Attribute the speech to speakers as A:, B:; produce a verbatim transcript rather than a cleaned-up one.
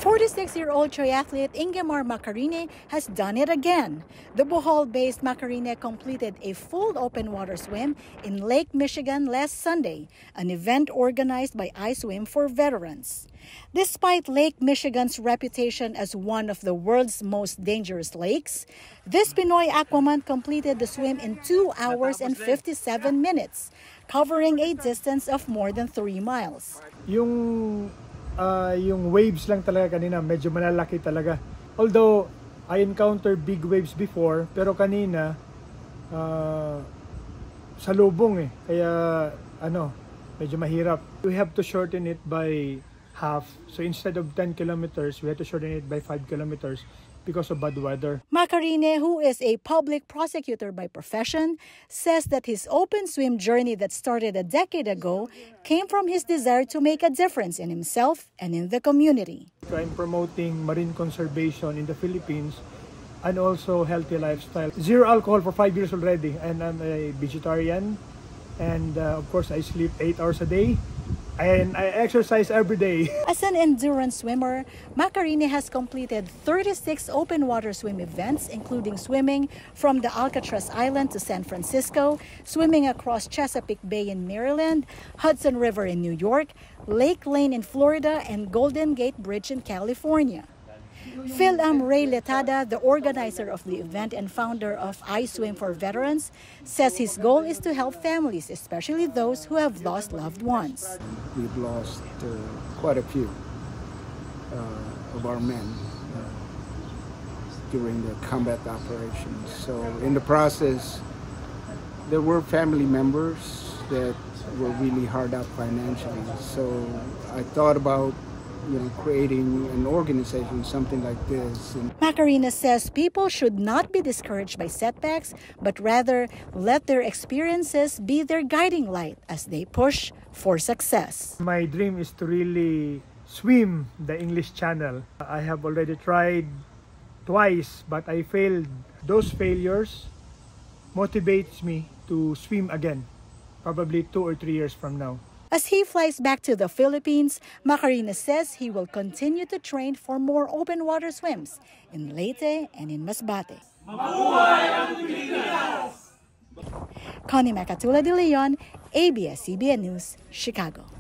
A: forty-six-year-old triathlete Ingemar Macarine has done it again. The Bohol-based Macarine completed a full open water swim in Lake Michigan last Sunday, an event organized by iSwim for veterans. Despite Lake Michigan's reputation as one of the world's most dangerous lakes, this Pinoy Aquaman completed the swim in two hours and fifty-seven minutes, covering a distance of more than three miles.
B: Yung Uh, yung waves lang talaga kanina, medyo malalaki talaga. Although, I encountered big waves before, pero kanina, uh, salubong eh. Kaya, ano, medyo mahirap. We have to shorten it by half. So instead of ten kilometers, we have to shorten it by five kilometers because of bad weather.
A: Macarine, who is a public prosecutor by profession, says that his open swim journey that started a decade ago came from his desire to make a difference in himself and in the community.
B: I'm promoting marine conservation in the Philippines and also healthy lifestyle. Zero alcohol for five years already, and I'm a vegetarian, and uh, of course I sleep eight hours a day. And I exercise every day.
A: As an endurance swimmer, Macarine has completed thirty-six open water swim events, including swimming from the Alcatraz Island to San Francisco, swimming across Chesapeake Bay in Maryland, Hudson River in New York, Lake Lane in Florida, and Golden Gate Bridge in California. Phil-Am Ray Letada, the organizer of the event and founder of iSwim for Veterans, says his goal is to help families, especially those who have lost loved ones.
C: We've lost uh, quite a few uh, of our men uh, during the combat operations. So in the process, there were family members that were really hard up financially. So I thought about you know, creating an organization, something like this.
A: Macarine says people should not be discouraged by setbacks, but rather let their experiences be their guiding light as they push for success.
B: My dream is to really swim the English Channel. I have already tried twice, but I failed. Those failures motivates me to swim again, probably two or three years from now.
A: As he flies back to the Philippines, Macarine says he will continue to train for more open water swims in Leyte and in Masbate. Connie Macatula-De Leon, A B S C B N News, Chicago.